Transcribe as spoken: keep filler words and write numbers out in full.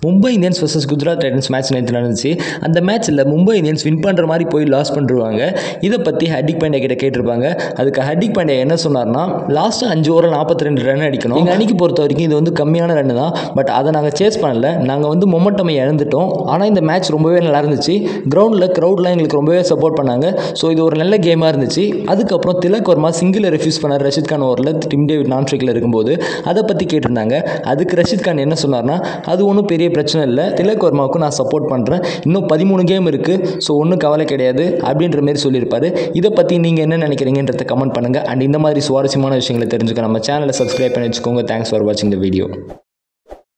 Mumbai Indians versus Gujarat Titans match நேற்று நடந்துச்சு. அந்த மேட்ச்சில் மும்பை இந்தியன்ஸ் வின் பண்ணுற மாதிரி போய் லாஸ் பண்ணிருவாங்க. இதை பற்றி ஹர்திக் பாண்டியா கிட்ட கேட்டிருப்பாங்க. அதுக்கு ஹர்திக் பாண்டியா என்ன சொன்னார்னா, லாஸ்ட்டு அஞ்சு ஓவரில் நாற்பத்தி ரெண்டு ரன் அடிக்கணும். எங்கள் அணிக்கு பொறுத்த வரைக்கும் இது வந்து கம்மியான ரன் தான். பட் அதை நாங்கள் சேஸ் பண்ணல. நாங்கள் வந்து மொமெண்டமை இழந்துட்டோம். ஆனால் இந்த மேட்ச் ரொம்பவே நல்லா இருந்துச்சு. கிரவுண்டில் க்ரௌட்லாம் எங்களுக்கு ரொம்பவே சப்போர்ட் பண்ணாங்க. ஸோ இது ஒரு நல்ல கேமாக இருந்துச்சு. அதுக்கப்புறம் திலக் வர்மா சிங்கிளை ரெஃப்யூஸ் பண்ணார் ரஷித் கான் ஓவரில் டிம் டேவிட் நான் ஸ்ட்ரைக்கில் இருக்கும்போது. அதை பற்றி கேட்டிருந்தாங்க. அதுக்கு ரஷித் கான் என்ன சொன்னார்னா, அது ஒன்றும் பெரிய பிரச்சனை இல்லை, திலக் வர்மாவுக்கு நான் சப்போர்ட் பண்ணுறேன், இன்னும் பதிமூணு கேம் இருக்குது, ஸோ ஒன்றும் கவலை கிடையாது அப்படின்ற மாரி சொல்லியிருப்பாரு. இதை பற்றி நீங்கள் என்ன நினைக்கிறீங்கன்றத கமெண்ட் பண்ணுங்கள். அண்ட் இந்த மாதிரி சுவாரஸ்யமான விஷயங்களை தெரிஞ்சுக்க நம்ம சேனலை சப்ஸ்கிரைப் பண்ணி வச்சுக்கோங்க. தேங்க்ஸ் ஃபார் வாட்சிங் த வீடியோ.